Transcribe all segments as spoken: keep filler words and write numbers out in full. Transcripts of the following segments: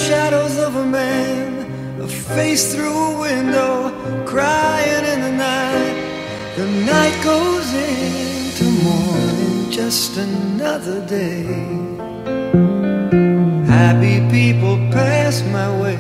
shadows of a man, a face through a window, crying in the night. The night goes into morning, just another day. Happy people pass my way.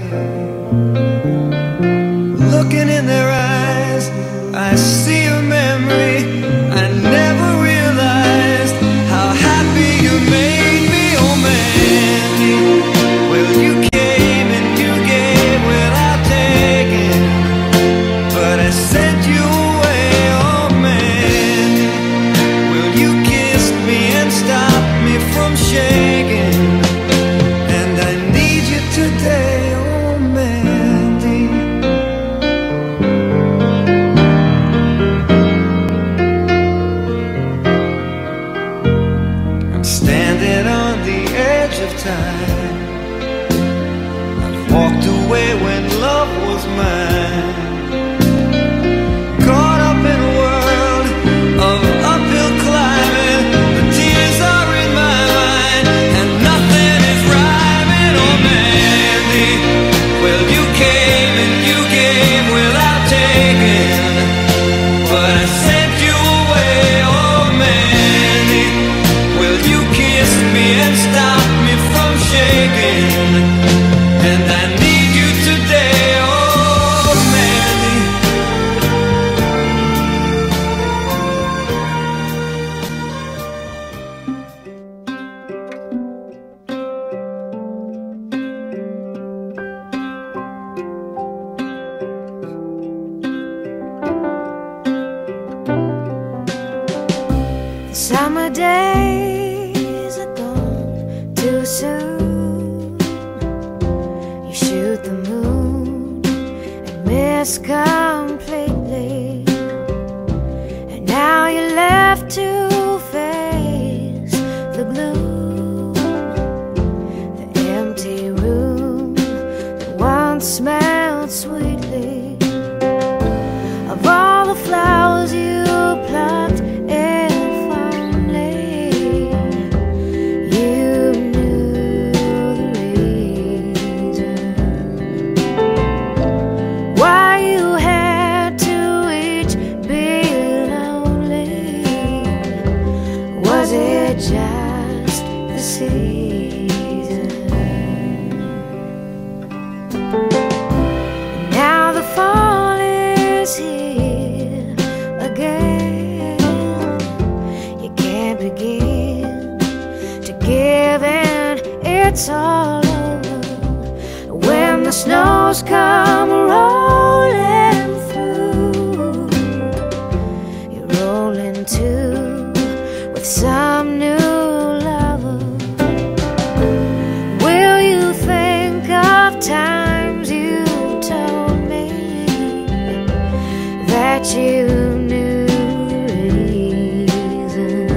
Looking in their eyes, I see a memory. I never realized how happy you made me, oh Mandy. Well, you came and you gave without taking, but I sent you away, oh Mandy. Well, you kissed me and stopped me from shaking, and I need you today, oh Mandy. I'm standing on the edge of time. I've walked away when love was mine. Caught up in a world of uphill climbing. The tears are in my mind, and nothing is rhyming, oh Mandy. Well, you came and you gave without taking, but I sent you away, oh Mandy. Well, you kissed me and stopped me from shaking, and I need you today, oh Mandy. Summer days are gone too soon. You shoot the moon and miss completely, and now you're left to face the gloom, the empty room that once smelled sweetly of all the flowers you plucked. Was it just the season? Now the fall is here again. You can't begin to give in, it's all over when the snows come rolling through. You're rolling too with some new lover. Will you think of times you told me that you knew the reason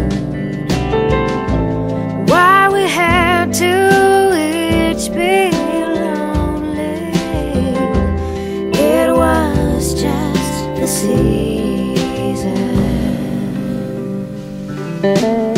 why we had to each be lonely? It was just the season.